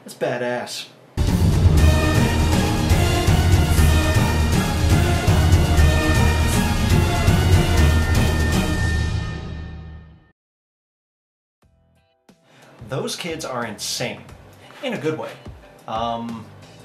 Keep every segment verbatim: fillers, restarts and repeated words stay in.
That's badass. Those kids are insane, in a good way. Um,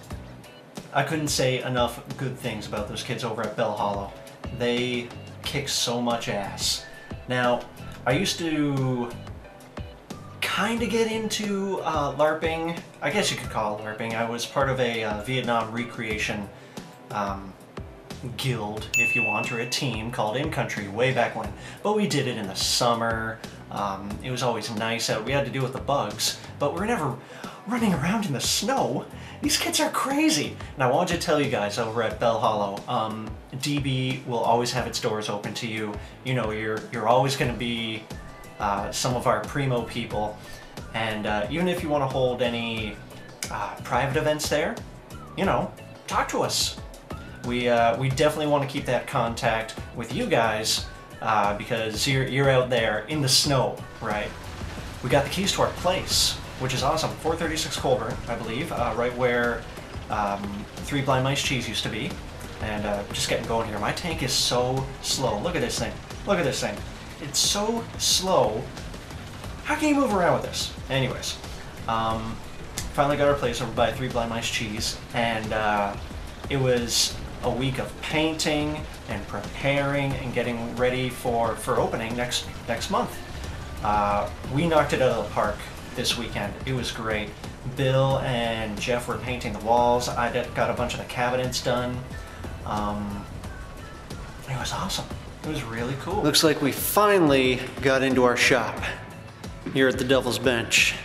I couldn't say enough good things about those kids over at Bellhollow. They kick so much ass. Now, I used to kind of get into uh, LARPing. I guess you could call it LARPing. I was part of a uh, Vietnam recreation um, guild, if you want, or a team called In Country way back when. But we did it in the summer. Um, it was always nice out. We had to deal with the bugs, but we're never running around in the snow. These kids are crazy. And I wanted to tell you guys over at Bellhollow, um, D B will always have its doors open to you. You know, you're you're always going to be uh, some of our primo people, and uh, even if you want to hold any uh, private events there, you know, talk to us. We uh, we definitely want to keep that contact with you guys. Uh, because you're, you're out there in the snow, right? We got the keys to our place, which is awesome. four thirty-six Colburn, I believe, uh, right where um, Three Blind Mice Cheese used to be. And uh, just getting going here. My tank is so slow. Look at this thing. Look at this thing. It's so slow. How can you move around with this? Anyways, um, finally got our place over by Three Blind Mice Cheese, and uh, it was a week of painting and preparing and getting ready for, for opening next next month. Uh, we knocked it out of the park this weekend. It was great. Bill and Jeff were painting the walls. I did, got a bunch of the cabinets done. Um, it was awesome. It was really cool. Looks like we finally got into our shop here at the Devil's Bench.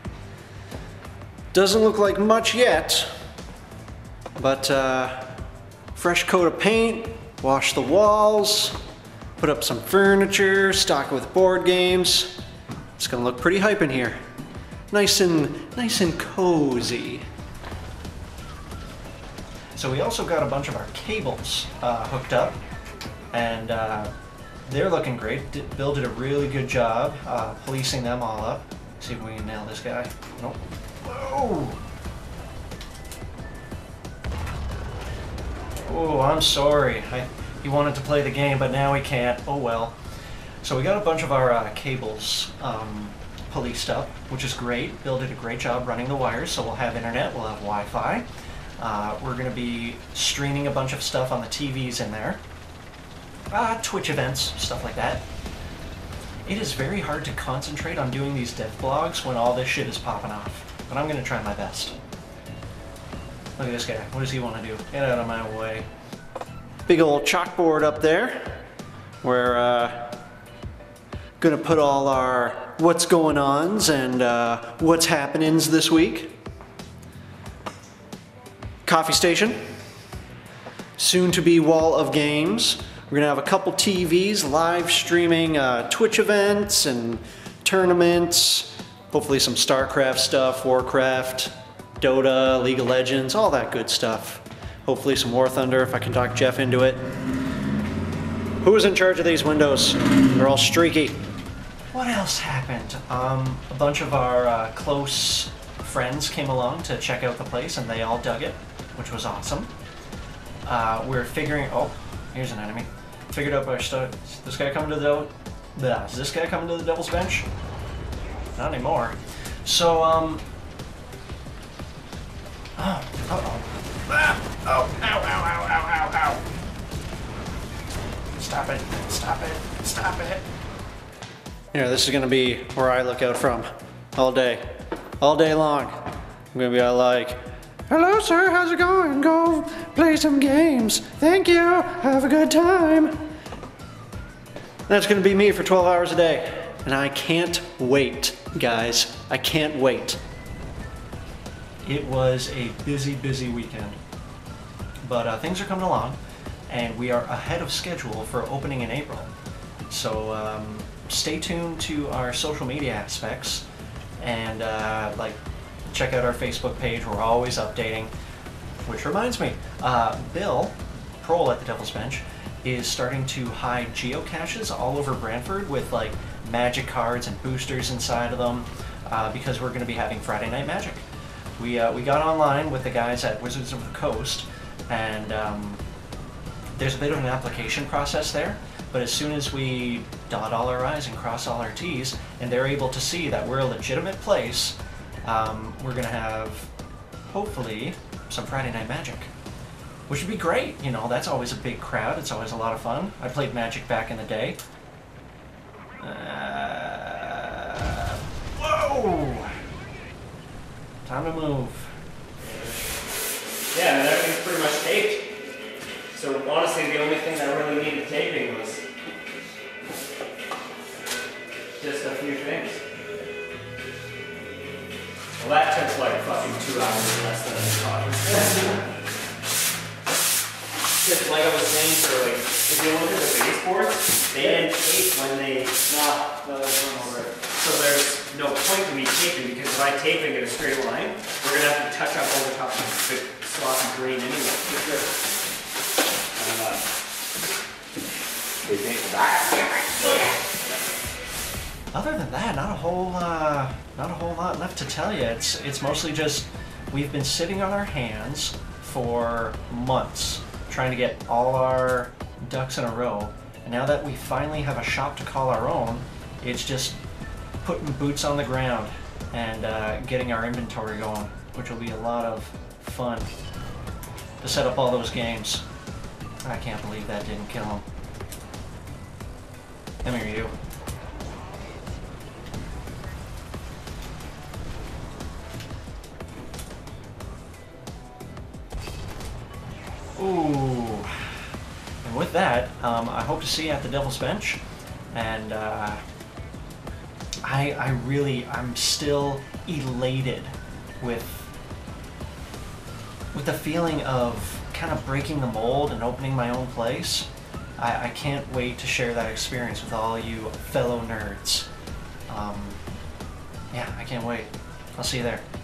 Doesn't look like much yet, but uh, fresh coat of paint, wash the walls, put up some furniture, stock it with board games. It's gonna look pretty hype in here. Nice and, nice and cozy. So we also got a bunch of our cables uh, hooked up, and uh, they're looking great. D Bill did a really good job uh, policing them all up. See if we can nail this guy. Nope. Whoa! Oh, I'm sorry. I, he wanted to play the game, but now he can't. Oh well. So we got a bunch of our uh, cables um, policed up, which is great. Bill did a great job running the wires, so we'll have internet, we'll have Wi-Fi. Uh, we're going to be streaming a bunch of stuff on the T Vs in there. Uh, Twitch events, stuff like that. It is very hard to concentrate on doing these dev blogs when all this shit is popping off, but I'm going to try my best. Look at this guy. What does he want to do? Get out of my way. Big old chalkboard up there. We're uh, gonna put all our what's going ons and uh, what's happenings this week. Coffee station. Soon to be wall of games. We're gonna have a couple T Vs live streaming uh, Twitch events and tournaments. Hopefully some StarCraft stuff, Warcraft, Dota, League of Legends, all that good stuff. Hopefully some War Thunder if I can talk Jeff into it. Who's in charge of these windows? They're all streaky. What else happened? Um, a bunch of our uh, close friends came along to check out the place, and they all dug it, which was awesome. Uh, we're figuring, oh, here's an enemy. Figured out our stuff. Is this guy coming to the devil? Yeah, is this guy coming to the Devil's Bench? Not anymore. So, um, oh, uh-oh. Ah, oh, ow, ow, ow, ow, ow, ow. Stop it, stop it, stop it. Here, this is gonna be where I look out from all day, all day long. I'm gonna be all like, hello sir, how's it going? Go play some games. Thank you, have a good time. That's gonna be me for twelve hours a day. And I can't wait, guys, I can't wait. It was a busy, busy weekend, but uh, things are coming along, and we are ahead of schedule for opening in April. So um, stay tuned to our social media aspects, and uh, like check out our Facebook page. We're always updating. Which reminds me, uh, Bill, Prole at the Devil's Bench, is starting to hide geocaches all over Brantford with like magic cards and boosters inside of them, uh, because we're going to be having Friday Night Magic. We, uh, we got online with the guys at Wizards of the Coast, and um, there's a bit of an application process there, but as soon as we dot all our I's and cross all our T's, and they're able to see that we're a legitimate place, um, we're going to have, hopefully, some Friday Night Magic. Which would be great, you know, that's always a big crowd, it's always a lot of fun. I played Magic back in the day. Uh, whoa! Time to move. Yeah, and everything's pretty much taped. So honestly, the only thing that really needed taping was just a few things. Well, that took like fucking two hours less than I thought. Just like I was saying, for like, if you look at the baseboards, they didn't tape when they. No, no, there's one over it. So there's no point to me taping, because if I tape and get a straight line, we're gonna have to touch up over top of the sloppy green anyway. For sure. And, uh, they take the back. Other than that, not a whole, uh, not a whole lot left to tell you. It's it's mostly just we've been sitting on our hands for months, trying to get all our ducks in a row. And now that we finally have a shop to call our own, it's just putting boots on the ground and uh, getting our inventory going, which will be a lot of fun to set up all those games. I can't believe that didn't kill him. Come here, you. Ooh. And with that, um, I hope to see you at the Devil's Bench. And uh, I, I really, I'm still elated with, with the feeling of kind of breaking the mold and opening my own place. I, I can't wait to share that experience with all you fellow nerds. Um, yeah, I can't wait. I'll see you there.